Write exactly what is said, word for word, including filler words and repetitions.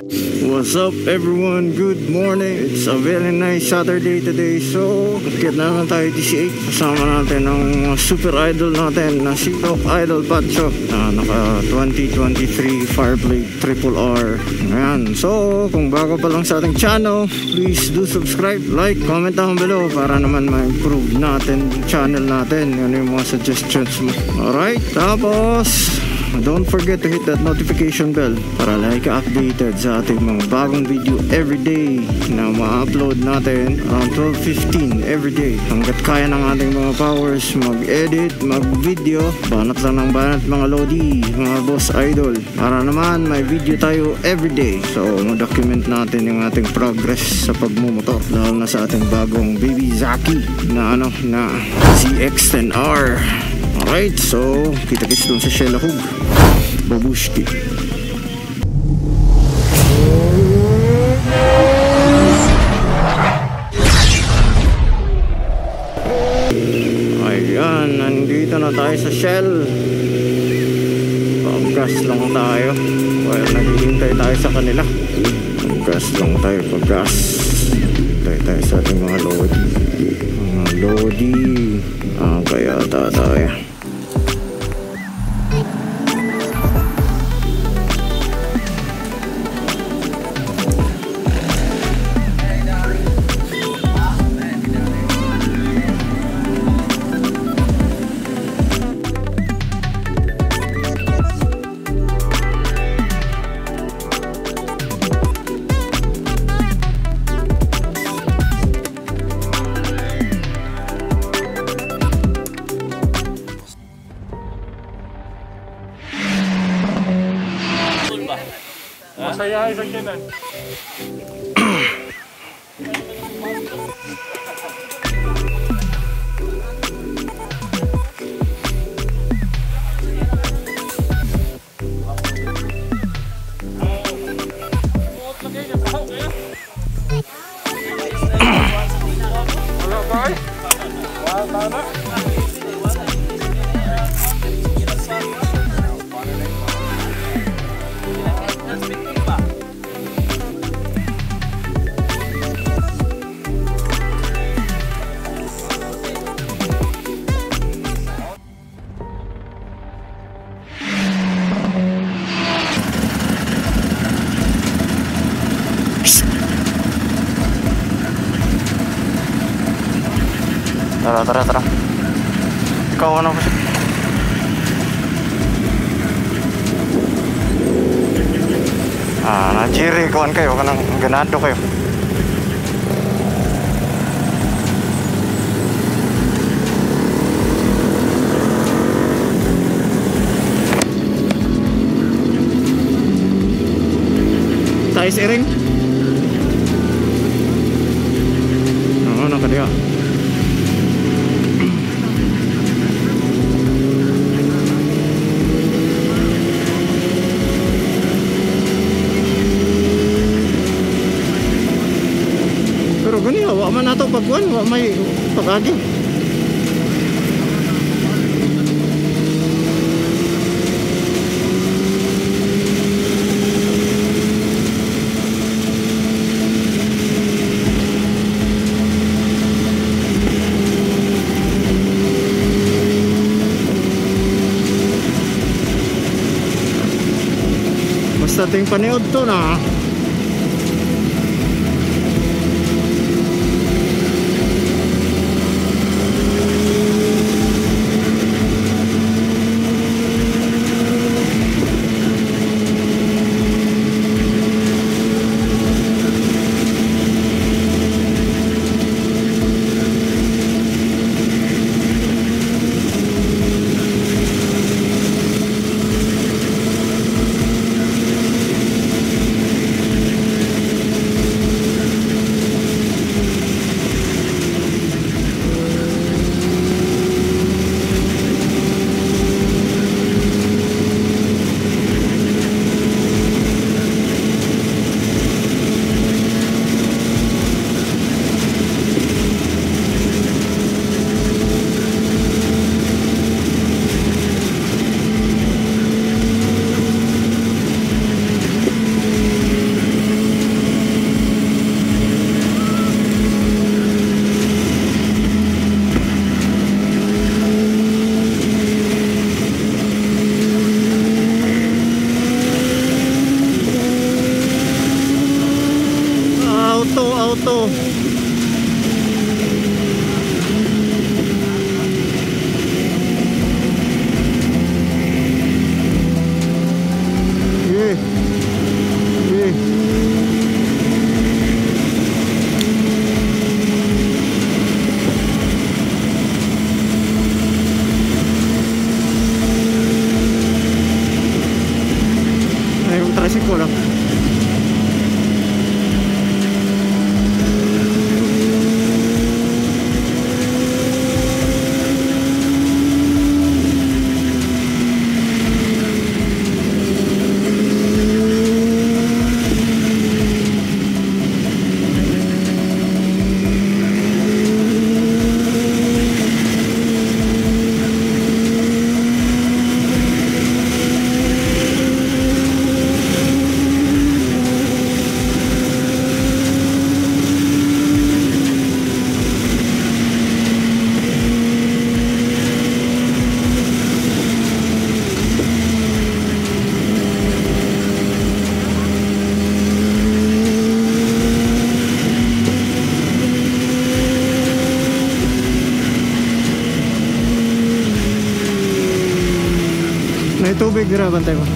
What's up everyone? Good morning. It's a very nice Saturday today. So, akit na naman tayo D C eight. Kasama natin ang super idol natin na si Rock Idol Pacho na naka twenty twenty-three Fireblade Triple R. Ayan. So, kung bago pa lang sa ating channel, please do subscribe, like, comment down below para naman ma-improve natin yung channel natin. Ano yung mga suggestions mo. Alright. Tapos, don't forget to hit that notification bell para like updated sa ating mga bagong video everyday na ma-upload natin around twelve fifteen everyday. Hanggat kaya ng ating mga powers mag-edit, mag-video, banat lang ng banat mga lodi, mga boss idol, para naman may video tayo everyday. So mag-document natin yung ating progress sa pagmumotor, lalo na sa ating bagong baby Zaki na ano na Z X ten R. Alright, so kita-kits doon sa Shellahog Babushki. Ayan, nandito na tayo sa Shell. Pag-gas lang tayo. Well, naghihintay tayo sa kanila. Pag-gas lang tayo, pag-gas. Hintay tayo sa ating mga lodi. Mga lodi. Ah, kaya tayo. Masaya isang kinan. Wala ba eh? Wala na. Tara, tara, tara. Ikaw ano ba siya? Ah, na-chiri. Kuhan kayo. Kanang ganado kayo. Tayo siring? Oo, nakadiya. Wa man nato pagkuan, wa may pag-agi. Basta ting paniod to na. Auto, auto. Yeah. Yeah. Ay, yung tricycle lang. May tubig, gira, bantay mo.